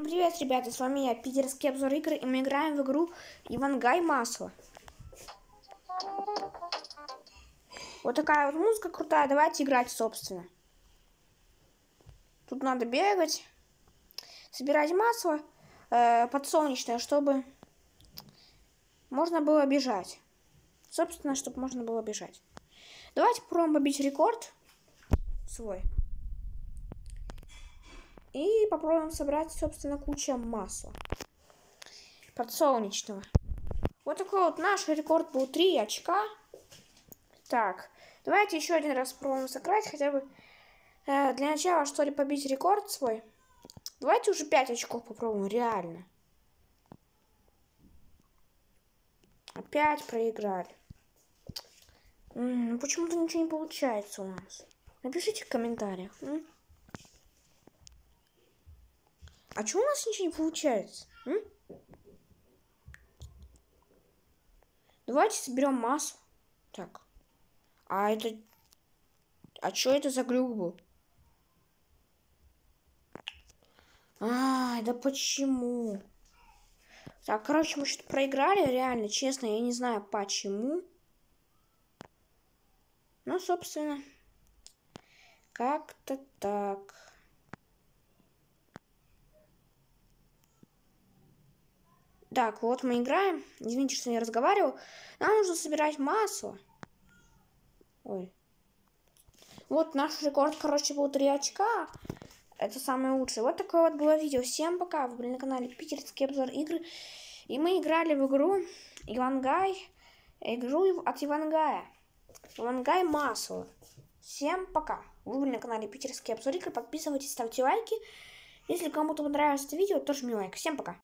Привет, ребята, с вами я, питерский обзор игр, и мы играем в игру Ивангай Масло. Вот такая вот музыка крутая, давайте играть, собственно. Тут надо бегать, собирать масло подсолнечное, чтобы можно было бежать. Собственно, чтобы можно было бежать. Давайте попробуем побить рекорд свой. И попробуем собрать, собственно, кучу масла подсолнечного. Вот такой вот наш рекорд был 3 очка. Так, давайте еще один раз попробуем сыграть, хотя бы для начала, что ли, побить рекорд свой. Давайте уже 5 очков попробуем, реально. Опять проиграли. Почему-то ничего не получается у нас. Напишите в комментариях. А чего у нас ничего не получается? Давайте соберем массу. Так. А это... А что это за глюк был? Да почему? Так, короче, мы что-то проиграли, реально, честно, я не знаю почему. Ну, собственно, как-то так. Так, вот мы играем. Извините, что я разговаривал. Нам нужно собирать масло. Ой. Вот наш рекорд, короче, был 3 очка. Это самое лучшее. Вот такое вот было видео. Всем пока. Вы были на канале Питерский обзор игр. И мы играли в игру Ивангай. Игру от Ивангая. Ивангай Масло. Всем пока. Вы были на канале Питерский обзор игр. Подписывайтесь, ставьте лайки. Если кому-то понравилось это видео, то жми лайк. Всем пока.